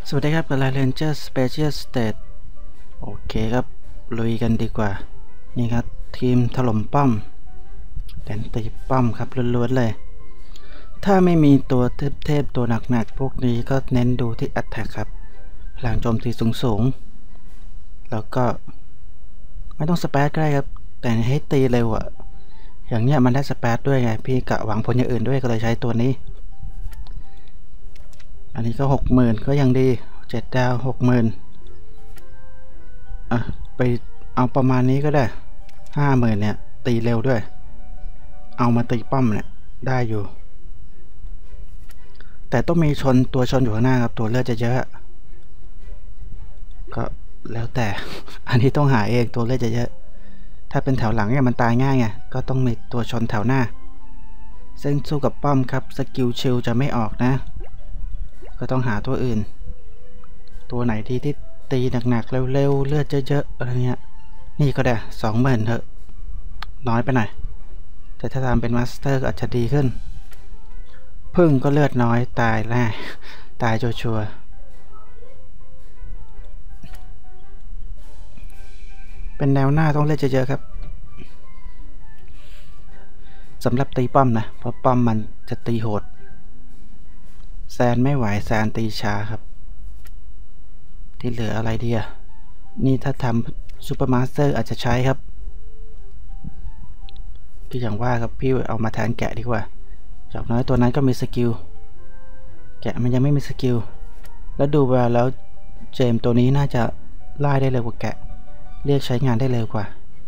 สวัสดีครับกับ Line Ranger Special State โอเคครับลุยกันดีกว่านี่ครับทีมถล่มป้อมแดนตีป้อมครับล้วนๆเลยถ้าไม่มีตัวเทพตัวหนักๆพวกนี้ก็เน้นดูที่ Attack ครับพลังโจมตีสูงๆแล้วก็ไม่ต้องสเปซก็ได้ครับแต่ให้ตีเร็วอะอย่างเนี้ยมันได้สเปซด้วยไงพี่กะหวังผลอย่างอื่นด้วยก็เลยใช้ตัวนี้อันนี้ก็60,000ก็ยังดี7 ดาว 60,000อ่ะไปเอาประมาณนี้ก็ได้50,000เนี่ยตีเร็วด้วยเอามาตีป้อมเนี่ยได้อยู่แต่ต้องมีตัวชนอยู่ข้างหน้าครับตัวเลือดจะเยอะก็แล้วแต่อันนี้ต้องหาเองตัวเลือดจะเยอะถ้าเป็นแถวหลังเนี่ยมันตายง่ายไงก็ต้องมีตัวชนแถวหน้าซึ่งสู้กับป้อมครับสกิลชิลจะไม่ออกนะก็ต้องหาตัวอื่นตัวไหนที่ตีหนักๆเร็วๆเลือดเยอะๆอะไรเงี้ยนี่ก็ได้20,000เถอะน้อยไปหน่อยแต่ถ้าทำเป็นมาสเตอร์ก็อาจจะดีขึ้นพึ่งก็เลือดน้อยตายแน่ตายชัวร์เป็นแนวหน้าต้องเลือดเยอะๆครับสำหรับตีป้อมนะเพราะป้อมมันจะตีโหดแซนไม่ไหวแซนตีช้าครับที่เหลืออะไรดีอ่ะนี่ถ้าทำซูเปอร์มาสเตอร์อาจจะใช้ครับก็อย่างว่าครับพี่เอามาแทนแกะดีกว่าจากน้อยตัวนั้นก็มีสกิลแกะมันยังไม่มีสกิลแล้วดูไปแล้วเจมตัวนี้น่าจะไล่ได้เร็วกว่าแกะเรียกใช้งานได้เร็วกว่า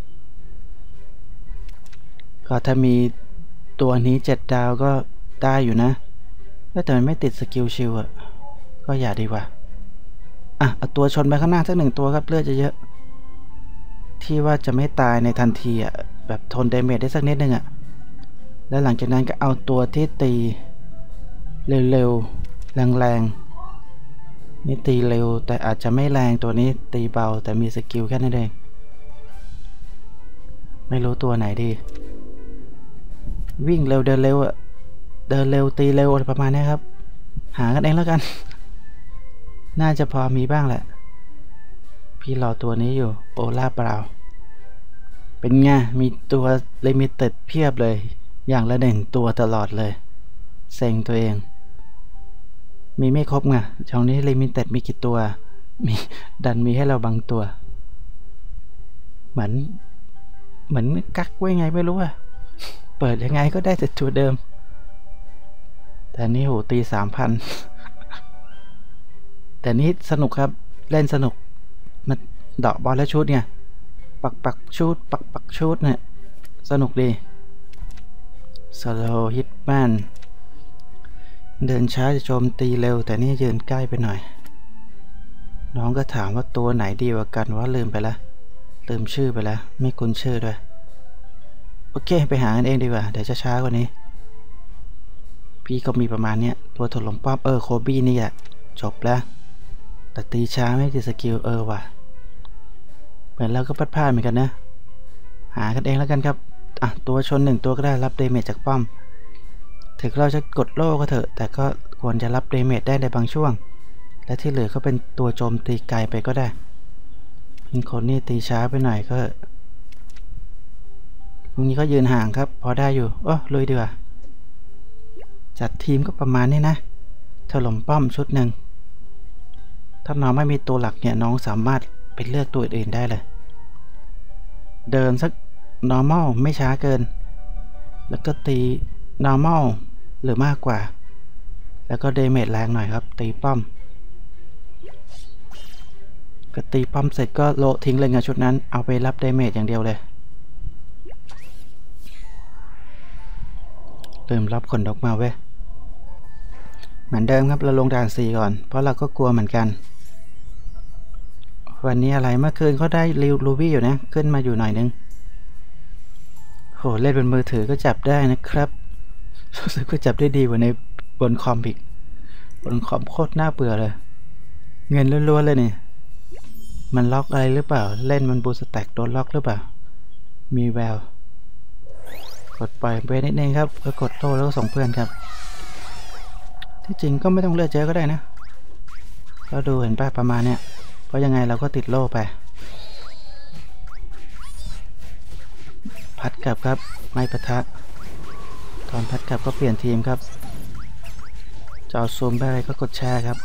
ก็ถ้ามีตัวนี้7 ดาวก็ได้อยู่นะแต่มันไม่ติดสกิลชิลอ่ะก็อย่าดีกว่าอ่ะเอาตัวชนไปข้างหน้าสัก1 ตัวครับเลือดจะเยอะที่ว่าจะไม่ตายในทันทีอ่ะแบบทนดาเมจได้สักนิดนึงอ่ะแล้วหลังจากนั้นก็เอาตัวที่ตีเร็วๆแรงๆนี่ตีเร็วแต่อาจจะไม่แรงตัวนี้ตีเบาแต่มีสกิลแค่นั้นเองไม่รู้ตัวไหนดีวิ่งเร็วเดินเร็วอะเดินเร็วตีเร็วอะไรประมาณนี้ครับหากันเองแล้วกันน่าจะพอมีบ้างแหละพี่รอตัวนี้อยู่โอลาเปล่าเป็นไงมีตัวลิมิเต็ดเพียบเลยอย่างละ1 ตัวตลอดเลยเซ็งตัวเองมีไม่ครบไงช่องนี้ลิมิเต็ดมีกี่ตัวมีดันมีให้เราบางตัวเหมือนกักไว้ไงไม่รู้อะเปิดยังไงก็ได้แต่ตัวเดิมแต่นี่โหตี3,000แต่นี่สนุกครับเล่นสนุกมันเดาะบอลแล้วชุดไงปักชุดปักชุดเนี่ยสนุกดีสโลฮิตแมนเดินช้าจะโจมตีเร็วแต่นี่ยืนใกล้ไปหน่อยน้องก็ถามว่าตัวไหนดีกว่ากันว่าลืมไปแล้วลืมชื่อไปแล้วไม่คุ้นชื่อด้วยโอเคไปหากันเองดีกว่าเดี๋ยวจะช้ากว่านี้พี่ก็มีประมาณเนี้ยตัวถล่มป้อมโคบี้นี่แหละจบแล้วแต่ตีช้าไม่ติดสกิลว่ะเหมือนเราก็พลาดเหมือนกันนะหากันเองแล้วกันครับอ่ะตัวชน1 ตัวก็ได้รับเดเมจจากป้อมถึงเราจะกดโล่ก็เถอะแต่ก็ควรจะรับเดเมจได้ในบางช่วงและที่เหลือก็เป็นตัวโจมตีไกลไปก็ได้พิงคนนี่ตีช้าไปหน่อยก็พวกนี้ก็ยืนห่างครับพอได้อยู่ลุยดีกว่าจัดทีมก็ประมาณนี้นะถล่มป้อมชุดหนึ่งถ้าน้องไม่มีตัวหลักเนี่ยน้องสามารถไปเลือกตัวอื่นได้เลยเดินสัก normal ไม่ช้าเกินแล้วก็ตี normal หรือมากกว่าแล้วก็เดเมจแรงหน่อยครับตีป้อมก็ตีป้อมเสร็จก็โละทิ้งเลยไงชุดนั้นเอาไปรับเดเมจอย่างเดียวเลยลืมรับขนนกมาเว้ยเหมือนเดิมครับเราลงด่าน4ก่อนเพราะเราก็กลัวเหมือนกันวันนี้อะไรเมื่อคืนเขาได้รูบี้อยู่นะขึ้นมาอยู่หน่อยนึงโหเล่นบนมือถือก็จับได้นะครับรู้สึกก็จับได้ดีกว่าในบนคอมอีกบนคอมโคตรน่าเบื่อเลยเงินล้วนๆเลยนี่มันล็อกอะไรหรือเปล่าเล่นมันบูสแต็กโดนล็อกหรือเปล่ามีแววกดปล่อยไปนิดนึงครับแล้วกดโต้แล้วก็ส่งเพื่อนครับที่จริงก็ไม่ต้องเลือกเจอก็ได้นะก็ดูเห็นป่ะประมาณเนี้ยเพราะยังไงเราก็ติดโล่ไปพัดกลับครับไม่ปะทะตอนพัดกลับก็เปลี่ยนทีมครับจะเอาซูมไปอะไรก็กดแชร์ครับ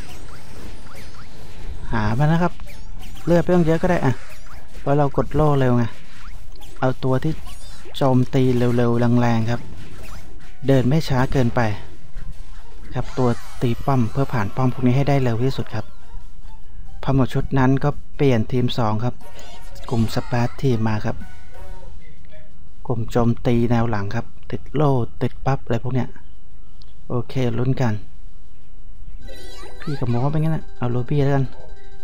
หามานะครับเลือดไม่ต้องเยอะก็ได้อะเพราะเรากดโล่เร็วไงเอาตัวที่โจมตีเร็วๆแรงๆครับเดินไม่ช้าเกินไปครับตัวตีป้อมเพื่อผ่านป้อมพวกนี้ให้ได้เร็วที่สุดครับพอหมดชุดนั้นก็เปลี่ยนทีม2ครับกลุ่มสปาร์ตทีมมาครับกลุ่มโจมตีแนวหลังครับติดโล่ติดปั๊บอะไรพวกเนี้ยโอเคลุ้นกันพี่กับหมอเป็นงั้นนะเอาโรบี้แล้วกัน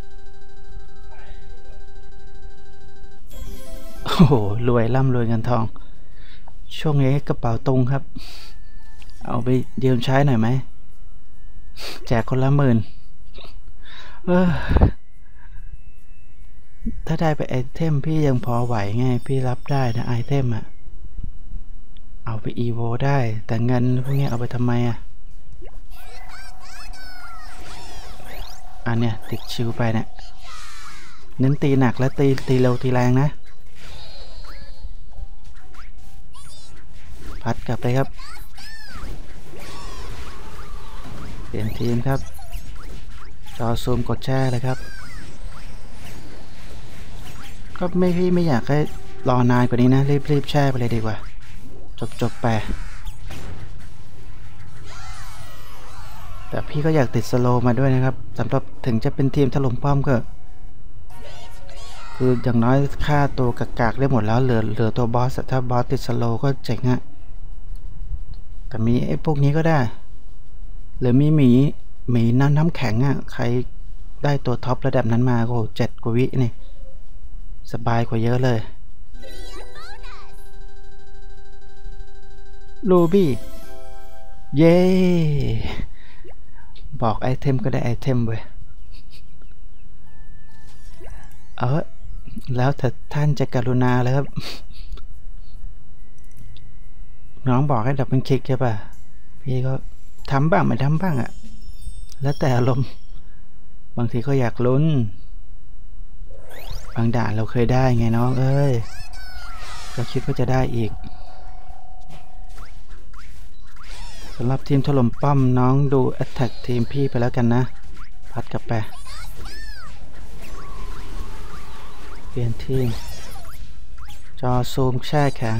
โอ้โหรวยร่ำรวยเงินทองช่วงนี้กระเป๋าตุงครับเอาไปยืมใช้หน่อยไหมแจกคนละ10,000ถ้าได้ไปไอเทมพี่ยังพอไหวไงพี่รับได้นะไอเทมอะเอาไปอีโวได้แต่เงินพวกนี้เอาไปทำไมอะอันเนี้ยติดชิวไปเนี่ยเน้นตีหนักและตีเร็วตีแรงนะพัดกลับไปครับเปลี่ยนทีมครับจอซูมกดแชร์เลยครับก็พี่ไม่อยากให้รอนานกว่านี้นะรีบแชร์ไปเลยดีกว่าจบไปแต่พี่ก็อยากติดสโลมาด้วยนะครับสำหรับถึงจะเป็นทีมถล่มป้อมก็คืออย่างน้อยค่าตัวกากได้หมดแล้วเหลือตัวบอสถ้าบอสติดสโลก็เจ๋งอะแต่มีไอ้พวกนี้ก็ได้หรือมีหมีน้ำแข็งอะใครได้ตัวท็อประดับนั้นมาก็7 กว่าวินี่สบายกว่าเยอะเลยรูบี้เย้บอกไอเทมก็ได้ไอเทมเว้ยแล้วแต่ท่านจะกรุณาเลยครับน้องบอกให้ดับเป็นคลิกใช่ป่ะพี่ก็ทำบ้างไม่ทำบ้างอะแล้วแต่อารมณ์บางทีก็อยากลุ้นบางด่านเราเคยได้ไงน้องเอ้ยก็คิดว่าจะได้อีกสำหรับทีมถล่มป้อมน้องดูแอตแทกทีมพี่ไปแล้วกันนะพัดกลับไปเปลี่ยนทีมจอซูมแช่แข็ง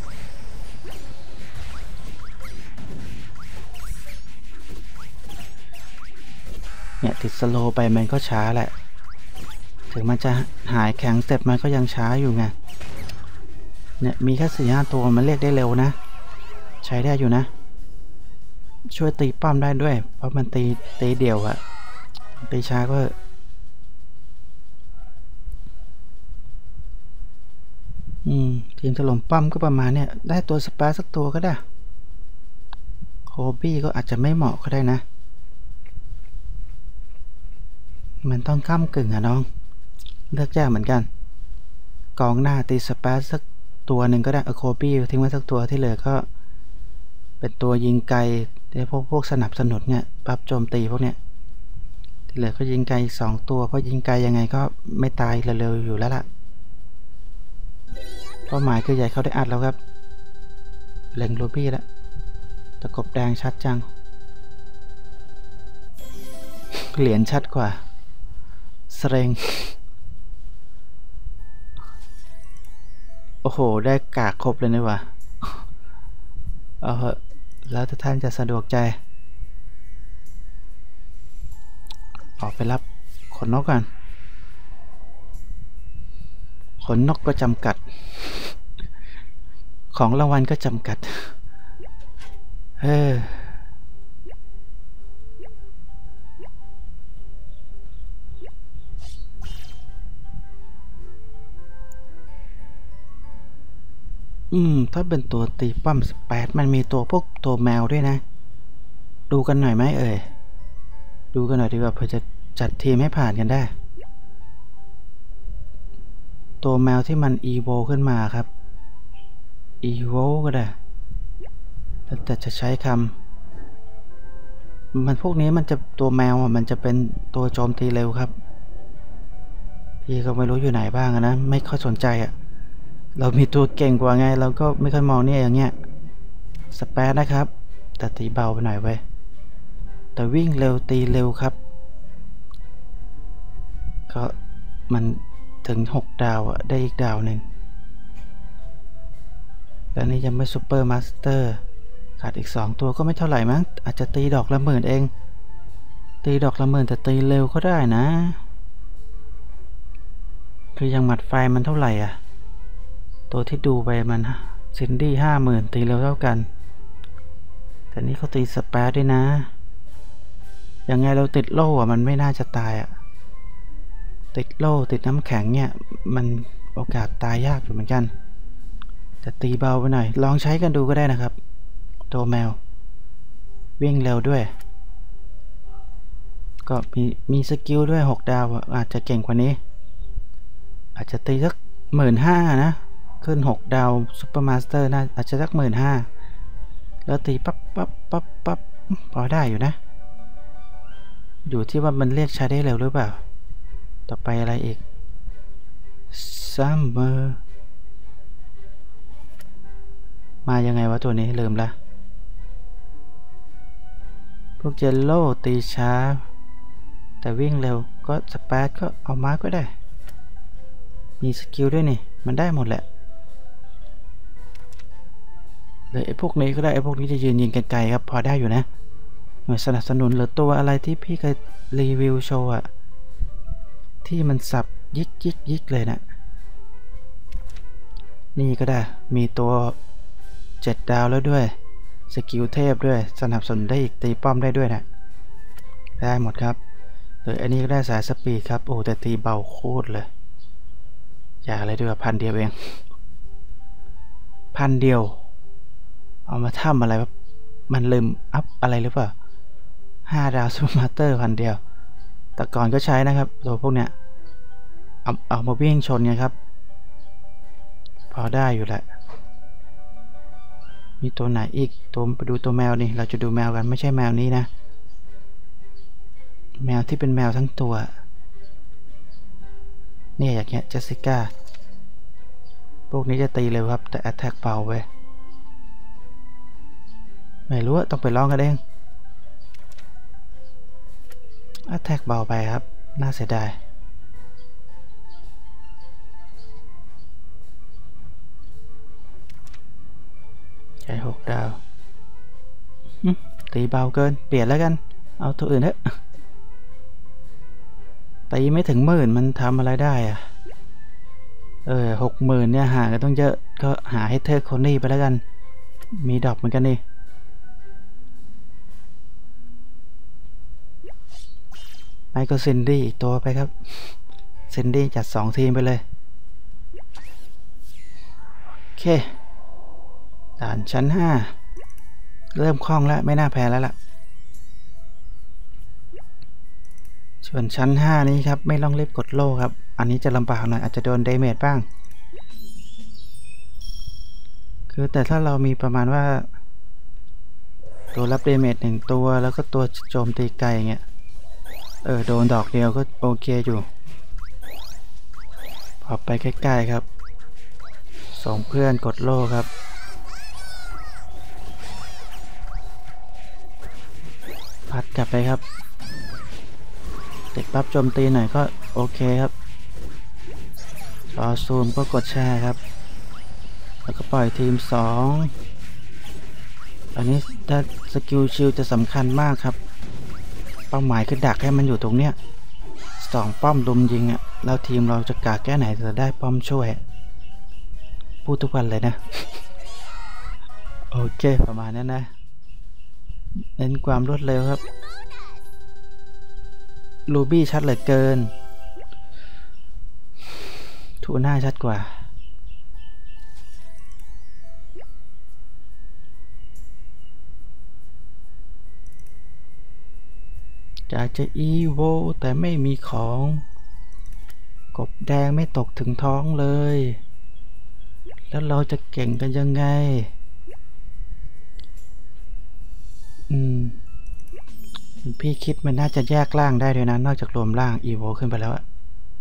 เนี่ยติดสโลไปมันก็ช้าแหละถึงมันจะหายแข็งเสร็จมันก็ยังช้าอยู่ไงเนี่ยมีแค่4-5 ตัวมันเรียกได้เร็วนะใช้ได้อยู่นะช่วยตีป้อมได้ด้วยเพราะมันตีเดี่ยวอะตีช้าก็ทีมถล่มป้อมก็ประมาณเนี่ยได้ตัวสปาร์สักตัวก็ได้โคบี้ก็อาจจะไม่เหมาะก็ได้นะมันต้องก้ำกึ่งอะน้องเลือกยากเหมือนกันกองหน้าตีสปาร์สักตัวหนึ่งก็ได้โคบี้ทิ้งไว้สักตัวที่เหลือก็เป็นตัวยิงไกลแต่พวกสนับสนุนเนี่ยปรับโจมตีพวกเนี้ยที่เหลือก็ยิงไกลอีก2 ตัวเพราะยิงไกลยังไงก็ไม่ตายเร็วๆอยู่แล้วล่ะเป้าหมายคือใหญ่เขาได้อัดแล้วครับเล็งรูบี้แล้วตะกบแดงชัดจังเหรียญชัดกว่าสเรงโอ้โหได้กากครบเลยนี่วะเอาเหอะแล้วท่านจะสะดวกใจออกไปรับขนนกกันขนนกก็จำกัดของรางวัลก็จำกัดถ้าเป็นตัวตีป้อม18มันมีพวกตัวแมวด้วยนะดูกันหน่อยไหมดูกันหน่อยดีกว่าเพื่อจะจัดทีมให้ผ่านกันได้ตัวแมวที่มันอีโวขึ้นมาครับอีโวก็ได้แต่จะใช้คมันพวกนี้มันจะตัวแมวมันจะเป็นตัวโจมตีเร็วครับพี่ก็ไม่รู้อยู่ไหนบ้างนะไม่ค่อยสนใจอ่ะเรามีตัวเก่งกว่าไงเราก็ไม่ค่อยมองเนี่ยอย่างเงี้ยสเปซนะครับแต่ตีเบาไปหน่อยเว้ยแต่วิ่งเร็วตีเร็วครับก็มันถึง6 ดาวอ่ะได้อีกดาวหนึ่งแล้วนี่ยังไม่ซูเปอร์มาสเตอร์ขาดอีก2 ตัวก็ไม่เท่าไหร่มั้งอาจจะตีดอกละ10,000เองตีดอกละ10,000แต่ตีเร็วก็ได้นะคือยังหมัดไฟมันเท่าไหร่อ่ะตัวที่ดูไปมันซินดี้50,000ตีเร็วเท่ากันแต่นี่เขาตีสเปซด้วยนะยังไงเราติดโล่อะมันไม่น่าจะตายอ่ะติดโล่ติดน้ำแข็งเนี่ยมันโอกาสตายยากอยู่เหมือนกันแต่ตีเบาไปหน่อยลองใช้กันดูก็ได้นะครับตัวแมววิ่งเร็วด้วยก็มีสกิลด้วย6 ดาวอาจจะเก่งกว่านี้อาจจะตีสัก15,000นะขึ้น6 ดาวซุปเปอร์มาสเตอร์น่าอาจจะสัก15,000แล้วตีปั๊บปั๊บปั๊บปั๊บพอได้อยู่นะอยู่ที่ว่ามันเรียกใช้ได้เร็วหรือเปล่าต่อไปอะไรอีกซัมเมอร์มายังไงวะตัวนี้ลืมละพวกเจลโล่ตีช้าแต่วิ่งเร็วก็สเปซก็เอามาก็ได้มีสกิลด้วยนี่มันได้หมดแหละเลยไอ้พวกนี้ก็ได้ไอ้พวกนี้จะยืนยิงไกลๆครับพอได้อยู่นะหน่วยสนับสนุนหรือตัวอะไรที่พี่เคยรีวิวโชว์อะที่มันสับยิกยิกยิกเลยนะนี่ก็ได้มีตัว7 ดาวแล้วด้วยสกิลเทพด้วยสนับสนุนได้อีกตีป้อมได้ด้วยนะได้หมดครับโดยอันนี้ก็ได้สายสปีดครับโอ้แต่ตีเบาโคตรเลยอย่าอะไรด้วย1,000 เดียวเอง1,000 เดียวเอามาทำอะไรวะมันลืมอัพอะไรหรือเปล่า5 ดาวซูเปอร์มาสเตอร์1,000 เดียวแต่ก่อนก็ใช้นะครับตัวพวกเนี้ยเอามาวิ่งชนไงครับพอได้อยู่แหละมีตัวไหนอีกตัวไปดูตัวแมวนี่เราจะดูแมวกันไม่ใช่แมวนี้นะแมวที่เป็นแมวทั้งตัวเนี่ยอย่างเงี้ยเจสสิก้าพวกนี้จะตีเร็วครับแต่แอตแทกเบาเว้ยไม่รู้ต้องไปลองกันเองแอตแทกเบาไปครับน่าเสียดายใช้6 ดาวตีเบาเกินเปลี่ยนแล้วกันเอาตัวอื่นเถอะตีไม่ถึง10,000มันทำอะไรได้อะ60,000เนี่ยหากันต้องเยอะก็หาให้เธอโคนี่ไปแล้วกันมีดอกเหมือนกันนี่ไม่ก็ซินดี้อีกตัวไปครับซินดี้จัด2 ทีมไปเลยโอเคด่านชั้น5เริ่มคล่องแล้วไม่น่าแพ้แล้วล่ะส่วนชั้น5นี้ครับไม่ต้องรีบกดโล่ครับอันนี้จะลำบากหน่อยอาจจะโดนเดเมจบ้างคือแต่ถ้าเรามีประมาณว่าตัวรับเดเมจ1 ตัวแล้วก็ตัวโจมตีไกลเงี้ยโดนดอกเดียวก็โอเคอยู่พอไปใกล้ๆครับส่งเพื่อนกดโล่ครับพัดกลับไปครับติดปั๊บโจมตีหน่อยก็โอเคครับรอซูมก็กดแชร์ครับแล้วก็ปล่อยทีม2อันนี้ถ้าสกิลชิลจะสำคัญมากครับเป้าหมายคือดักให้มันอยู่ตรงเนี้ย2 ป้อมลุมยิงอ่ะแล้วทีมเราจะกาแก้ไหนจะได้ป้อมช่วยพูดทุกวันเลยนะ โอเคประมาณนั้นนะเน้นความรวดเร็วครับรูบี้ชัดเหลือเกินทูน่าชัดกว่าอยากจะอีโวแต่ไม่มีของกบแดงไม่ตกถึงท้องเลยแล้วเราจะเก่งกันยังไงพี่คิดมันน่าจะแยกร่างได้ด้วยนะนอกจากรวมร่างอีโวขึ้นไปแล้วอะ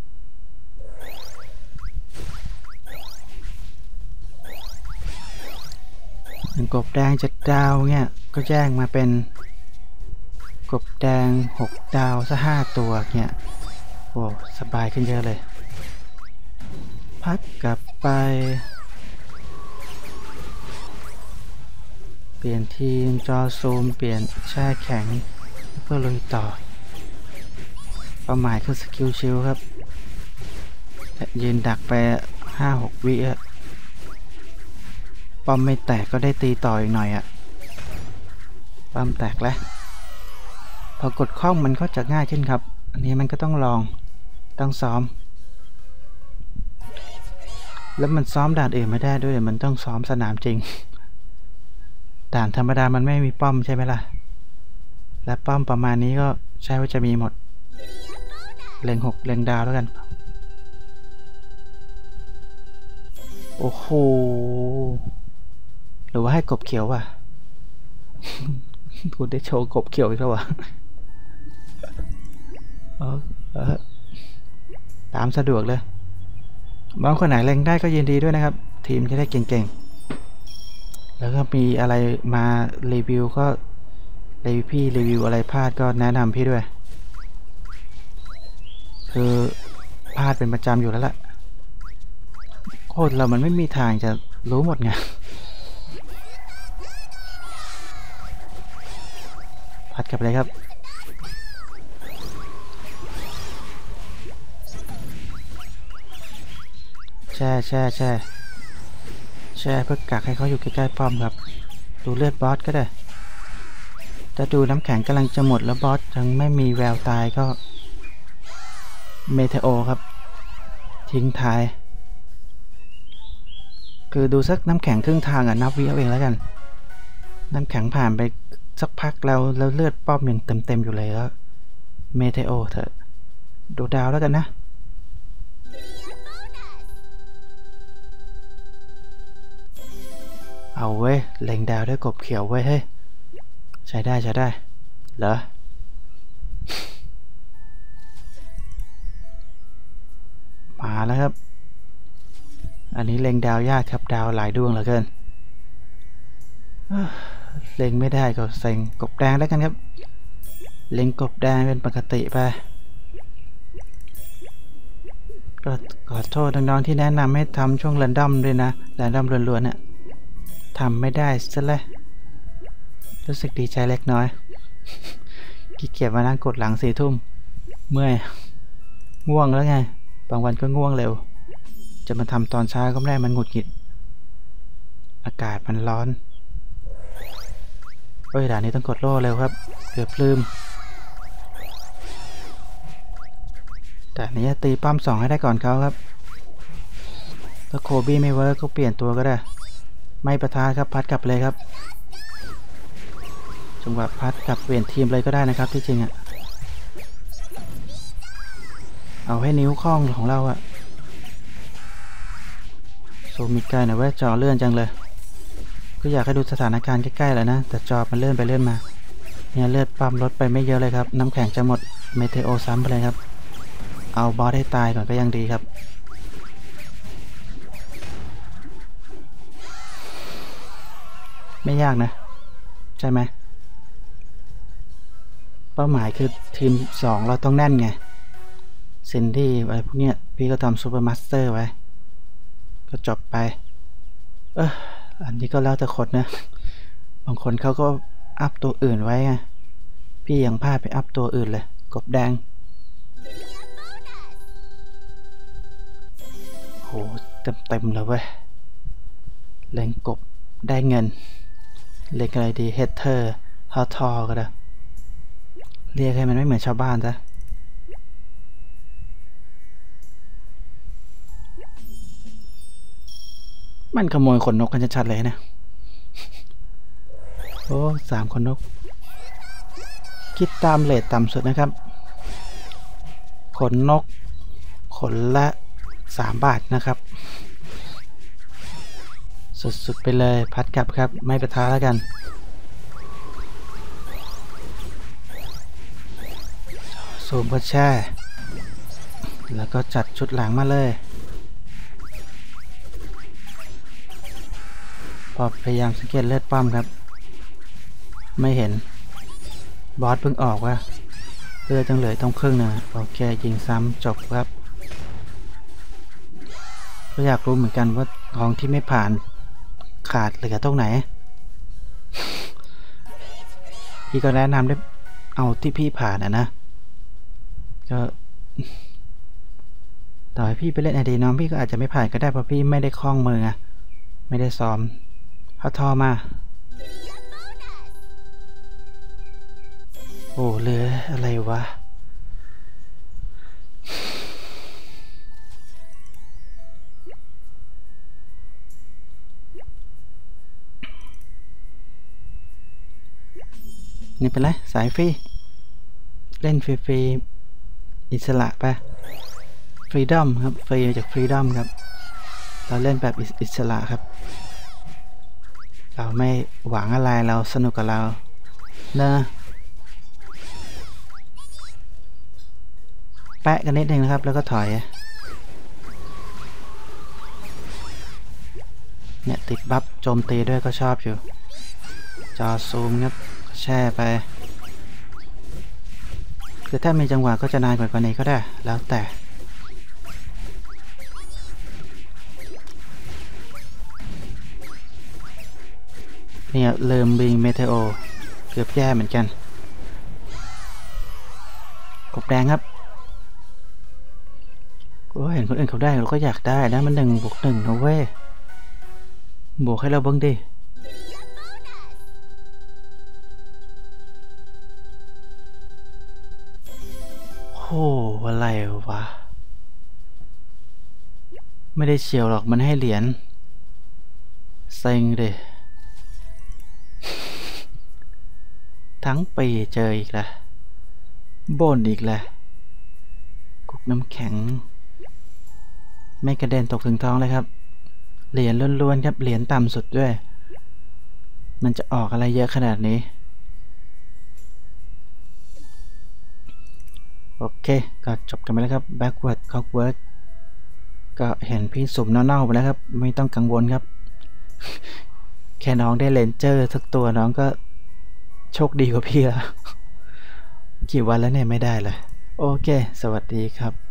กบแดง7 ดาวเนี่ยก็แยกมาเป็นกบแดง6 ดาวซะ5 ตัวเนี่ยโอ้สบายขึ้นเยอะเลยพัดกลับไปเปลี่ยนทีมจอซูมเปลี่ยนแช่แข็งเพื่อลุยต่อเป้าหมายคือสกิลชิลครับยืนดักไป5-6 วิอะป้อมไม่แตกก็ได้ตีต่ออีกหน่อยอะป้อมแตกแล้วพอกดคล่องมันก็จะง่ายขึ้นครับอันนี้มันก็ต้องลองต้องซ้อมแล้วมันซ้อมด่านอื่นไม่ได้ด้วยมันต้องซ้อมสนามจริงด่านธรรมดามันไม่มีป้อมใช่ไหมล่ะและป้อมประมาณนี้ก็ใช่ว่าจะมีหมดเล็ง6เล็งดาวแล้วกันโอ้โหหรือว่าให้กบเขียวว่ะกูได้โชว์กบเขียวอีกแล้ววะตามสะดวกเลยบางคนไหนเล็งได้ก็ยินดีด้วยนะครับทีมจะได้เก่งๆแล้วก็มีอะไรมารีวิวก็พี่รีวิวอะไรพลาดก็แนะนำพี่ด้วยคือพลาดเป็นประจำอยู่แล้วแหละโคตรเรามันไม่มีทางจะรู้หมดไงพัดกลับเลยครับแช่เพื่อกักให้เขาอยู่ใกล้ๆป้อมครับดูเลือดบอสก็ได้จะดูน้ำแข็งกำลังจะหมดแล้วบอสยังไม่มีแววตายก็เมเทโอครับทิ้งท้ายคือดูสักน้ำแข็งครึ่งทางนับวิเอาเองแล้วกันน้ำแข็งผ่านไปสักพักแล้วเลือดป้อมยังเต็มอยู่เลยแล้วเมเทโอเถอะดูดาวแล้วกันนะเอาเว้ยเล็งดาวด้วยกบเขียวเว้ยเฮ้ยใช้ได้เหรอมาแล้วครับอันนี้เล็งดาวยากครับดาวหลายดวงเหลือเกินเล็งไม่ได้ก็เซ็งกบแดงแล้วกันครับเล็งกบแดงเป็นปกติไปก็ขอโทษน้องๆที่แนะนำให้ทำช่วงแรนดอมด้วยนะแรนดอมล้วนๆเนี่ยทำไม่ได้ซะแล้วรู้สึกดีใจเล็กน้อยขี้เกียจมานั่งกดหลัง4 ทุ่มเมื่อยง่วงแล้วไงบางวันก็ง่วงเร็วจะมาทำตอนเช้าก็ไม่ได้มันหงุดหงิดอากาศมันร้อนด่านนี้ต้องกดโล่เร็วครับเกือบลืมแต่นี้ตีป้อม2ให้ได้ก่อนเขาครับถ้าโคบี้ไม่เวิร์กก็เปลี่ยนตัวก็ได้ไม่ประทะครับพัดกลับเลยครับจังหวะพัดกลับเปลี่ยนทีมเลยก็ได้นะครับที่จริงอะเอาให้นิ้วคล้องของเราอะซูมมีไกลหน่อยว่าจอเลื่อนจังเลยก็อยากให้ดูสถานการณ์ใกล้ๆแล้วนะแต่จอมันเลื่อนไปเลื่อนมาเนี่ยเลือดปั๊มลดไปไม่เยอะเลยครับน้ำแข็งจะหมดเมเทโอซ้ำไปเลยครับเอาบอสให้ตายก่อนก็ยังดีครับไม่ยากนะใช่ไหมเป้าหมายคือทีม2เราต้องแน่นไงซินดี้อะไรพวกเนี้ยพี่ก็ทำซูเปอร์มาสเตอร์ไว้ก็จบไปอันนี้ก็แล้วแต่คนนะบางคนเขาก็อัพตัวอื่นไว้ไงพี่ยังพลาดไปอัพตัวอื่นเลยกบแดงโหเต็มเลยเว้ยเล็งกบได้เงินเล็งอะไรดีเฮดเทอร์ฮอทอก็ได้เรียกให้มันไม่เหมือนชาวบ้านซะมันขโมยขนนกกันชัดๆเลยนะโอ้3 ขนนกคิดตามเรทต่ำสุดนะครับขนนกขนละ3 บาทนะครับสุดๆไปเลยพัดกลับครับไม่ประทะแล้วกันซูมก็แช่ แล้วก็จัดชุดหลังมาเลยพอพยายามสังเกตเลือดป้อมครับไม่เห็นบอสเพิ่งออกว่าเลือดจังเหลือต้องครึ่งนะโอเคยิงซ้ำจบครับก็อยากรู้เหมือนกันว่าของที่ไม่ผ่านขาดเหลือตรงไหนพี่ก็แนะนำได้เอาที่พี่ผ่านนะก็ต่อให้พี่ไปเล่นไอดีน้องพี่ก็อาจจะไม่ผ่านก็ได้เพราะพี่ไม่ได้คล่องมือไม่ได้ซ้อมเอาทอมาโอ้เหลืออะไรวะนี่เป็นไรสายฟรีเล่นฟรีอิสระไปฟรีดอมครับฟรีจากฟรีดอมครับเราเล่นแบบอิสระครับเราไม่หวังอะไรเราสนุกกับเราเนอะแปะกันนิดนึงนะครับแล้วก็ถอยเนี่ยติดบัฟโจมตีด้วยก็ชอบอยู่จอซูมครับแช่ไปคือถ้ามีจังหวะก็จะนานกว่านี้ก็ได้แล้วแต่เนี่ยเริ่มบิงเมเทโอเกือบแย่เหมือนกันกบแดงครับก็เห็นคนอื่นเขาได้เราก็อยากได้นะมัน1+1นะเว้ยบวกให้เราบ้างดิโอ้อะไรวะไม่ได้เฉียวหรอกมันให้เหรียญเซ็งดิทั้งปีเจออีกแล้วบ่นอีกแล้วกุกน้ำแข็งไม่กระเด็นตกถึงท้องเลยครับเหรียญล้วนๆครับเหรียญต่ำสุดด้วยมันจะออกอะไรเยอะขนาดนี้โอเคก็จบกันไปแล้วครับ backward clockwork ก็เห็นพี่สุ่มเน่าๆไปแล้วครับไม่ต้องกังวลครับแค่น้องได้เลนเจอร์สักตัวน้องก็โชคดีกว่าพี่แล้วกี่วันแล้วเนี่ยไม่ได้เลยโอเคสวัสดีครับ